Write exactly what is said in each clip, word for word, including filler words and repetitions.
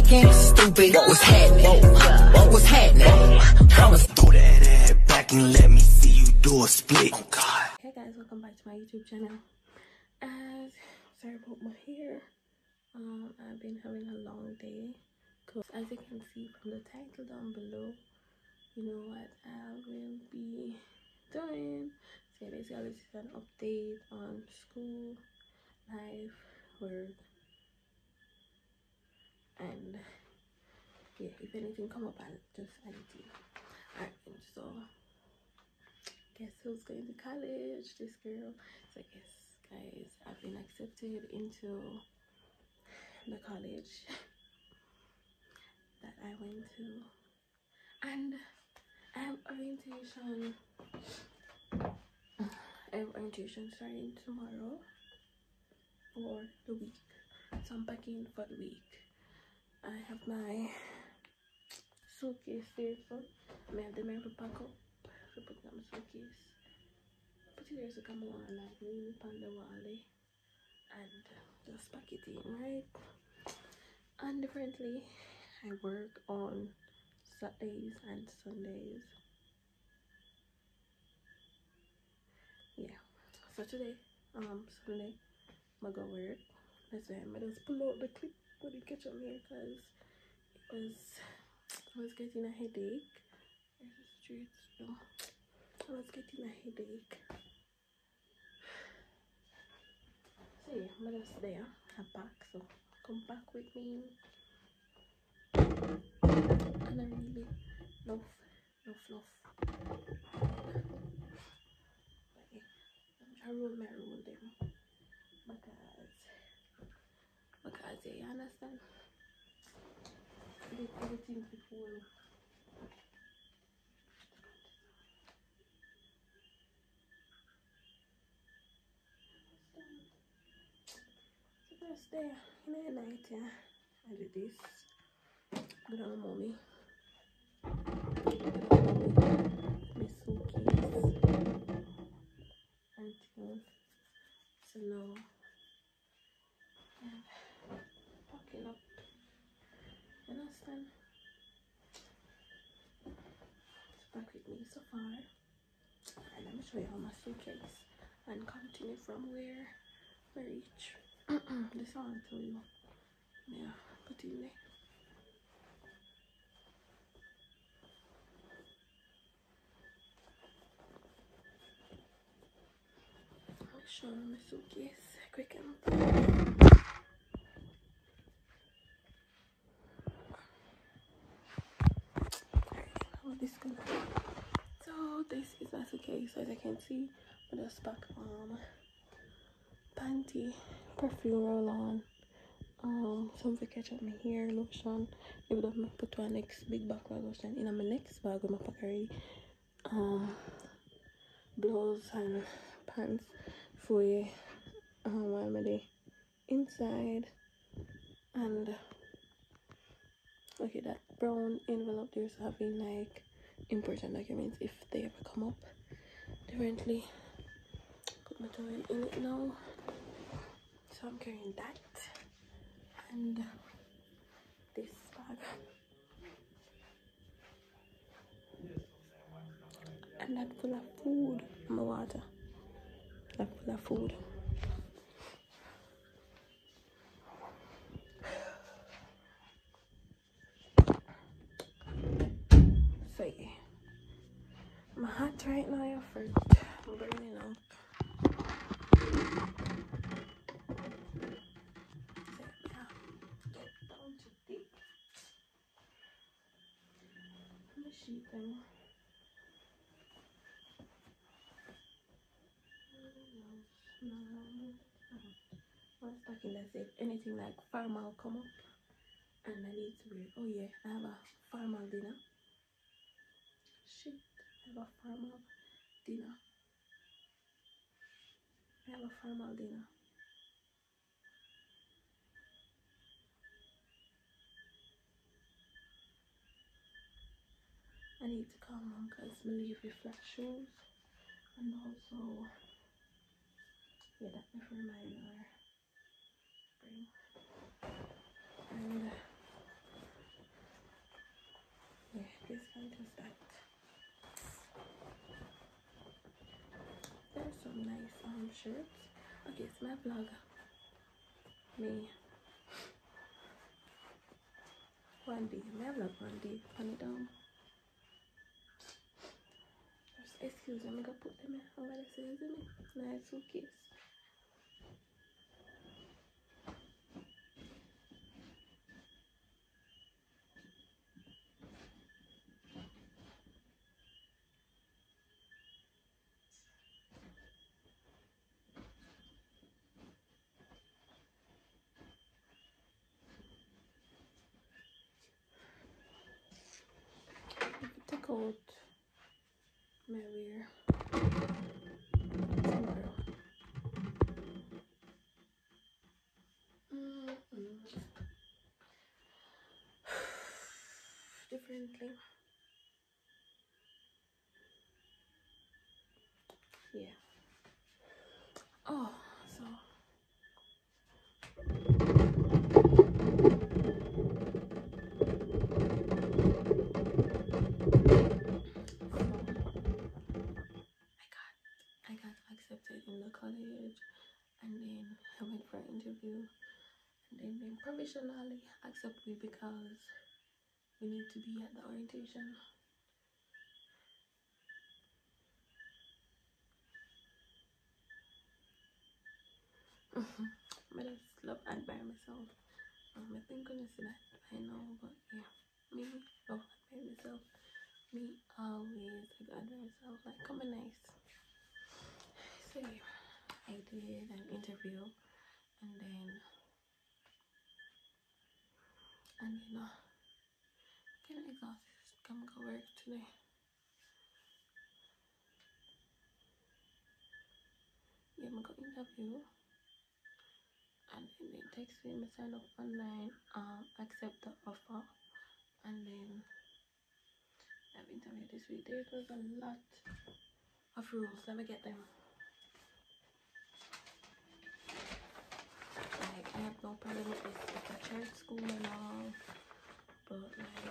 fucking stupid. What was happening? What was happening? I was throw that ass back and let me see you do a split. Oh God. Hey guys, welcome back to my YouTube channel. As sorry about my hair. Um, I've been having a long day. Cause as you can see from the title down below, you know what I will be doing. So basically, this is an update on school, life, work, and yeah, if anything come up, I'll just add it to you. Alright, so guess who's going to college? This girl. So yes, guys, I've been accepted into the college that I went to, and I have orientation. I have orientation starting tomorrow for the week. So I'm packing for the week. I have my suitcase there, so I have them to pack up. So put in my suitcase. Put it there so come on and like lean it on the wall and just pack it in, right? And differently, I work on Saturdays and Sundays. Yeah. So today, um, Sunday, I go work. That's why I just pull out the clip for the catch up here because it was I was getting a headache. There's the street still. I was getting a headache. So yeah, I'm just there. I pack, so come back with me. And I really love, love, love. But yeah, I'm trying to roll my roll them because, because yeah, you understand? I did everything before. First day in the night, yeah, I did this. Good on mommy. Good on mommy. My suitcase. Until so now I'm packing up. You understand? So back with me so far. And let me show you how my suitcase and continue from where I reach. This one I'll tell you. Yeah, put it in there. I'll show you my suitcase quick and how this gonna so this is my suitcase. As you can see, I just pack um panty, perfume roll on, um some to catch up my hair, lotion. Maybe I'm put one next big bag of lotion in my next bag with my pack already. Um blouse and pants for you um while I'm there inside. And okay, that brown envelope there's having like important documents if they ever come up. Differently, put my towel in it now. So I'm carrying that and this bag and that full of food and my water. That full of food. So yeah, I'm hot right now. Your first, I'm burning up. Thing. What's talking? That's it. Anything like formal come up and I need to wear. Oh yeah, I have a formal dinner. Shit, I have a formal dinner. I have a formal dinner. I need to come home because I leave with flat shoes. And also, yeah, that me for reminder. Bring. And just that. There's some nice um shirts. Okay, it's my vlog. Me. One day, my vlog one day. Put it down. Just excuse me, I'm gonna put them in. I'm gonna say, isn't it? Nice suitcase. Take out my wear tomorrow. Mm-mm. Differently. Yeah. Oh, so I got accepted in the college, and then I went for an interview, and then they provisionally accept me because we need to be at the orientation. I just love admire myself. Um, I think gonna say that I know, but yeah, me love admire myself. Me always like admire myself, like come on nice. So yeah, I did an interview, and then and then uh, kind of exhausted. Come go work today. Yeah, I'm gonna interview, and then they text me, I sign up online, um, accept the offer, and then I've interviewed this week. There was a lot of rules. Let me get them. Like I have no problem with this. It's a church school and all, but like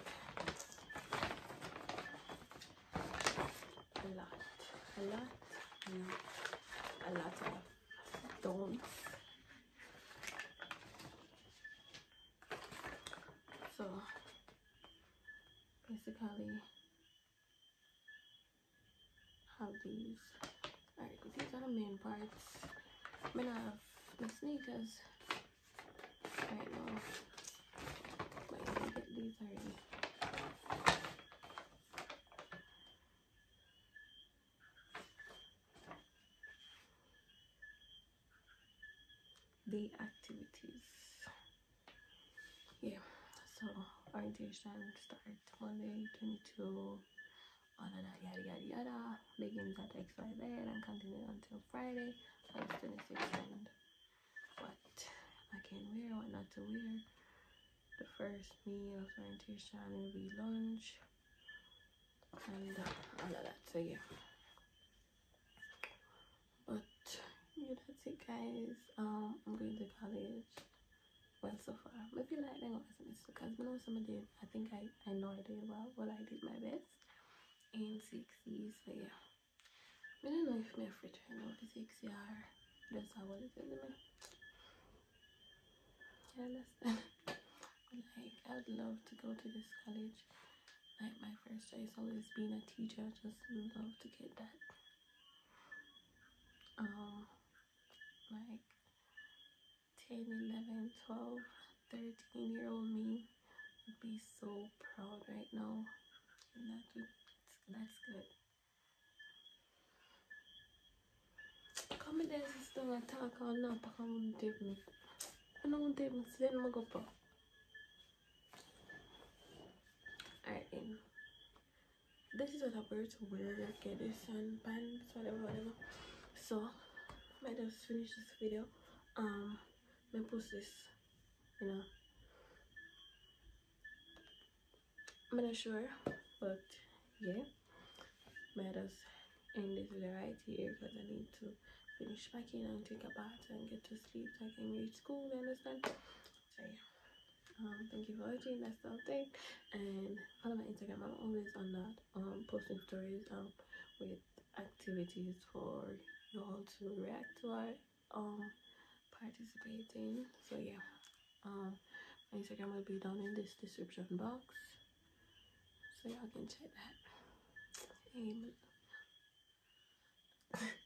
a lot, a lot, no, a lot of don'ts. So basically, have these. Alright, these are the main parts. I'm gonna have my sneakers right now, but I'm gonna get these already. The activities. Yeah, so orientation start Monday twenty-two, all of that yada yada yada, begins at X Y Z and continue until Friday, August twenty-sixth, and what I can wear, what not to wear. The first meal of orientation will be lunch and uh, all of that. So yeah, but yeah, that's it guys. um I'm going to college. Well, so far I feel like I got my semester because I know some of them I think I I know I did well. Well, I did my best in sixty. So yeah, I don't know if my free trying out the sixty or that's how what it is. You understand? Like I would love to go to this college. Like my first choice always being a teacher. Just love to get that. Um, like ten, eleven, twelve, thirteen year old me would be so proud right now, and that would, that's good. Come there, sister, and talk all now. Come on, take me. I don't take me. Send me go up. Alright, then. This is what I wear to work. Get this and pants, whatever, whatever. So, I just finish this video. Um, I post this, you know. I'm not sure, but yeah, I just end this video right here because I need to finish packing and take a bath and get to sleep so I can reach school. You understand? So yeah, Um, thank you for watching. That's the thing. And follow my Instagram. I'm always on that. Um, posting stories um with activities for you all to react to or um participating. So yeah. Um, my Instagram will be down in this description box, so y'all can check that.